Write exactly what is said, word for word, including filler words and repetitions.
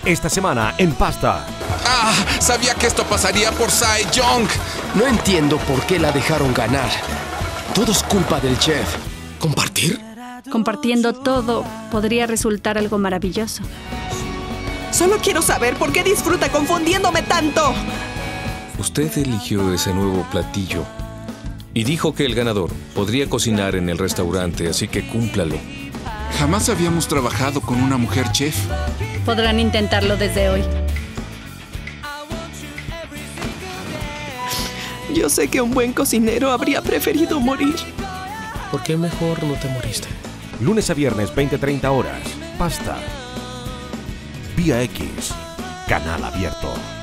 esta semana en Pasta. ¡Ah! Sabía que esto pasaría por Sae-Jong. No entiendo por qué la dejaron ganar. Todo es culpa del chef. ¿Compartir? Compartiendo todo podría resultar algo maravilloso. Solo quiero saber por qué disfruta confundiéndome tanto. Usted eligió ese nuevo platillo y dijo que el ganador podría cocinar en el restaurante, así que cúmplalo. Jamás habíamos trabajado con una mujer chef. Podrán intentarlo desde hoy. Yo sé que un buen cocinero habría preferido morir. ¿Por qué mejor no te moriste? Lunes a viernes, veinte a treinta horas. Pasta. Vía X. Canal abierto.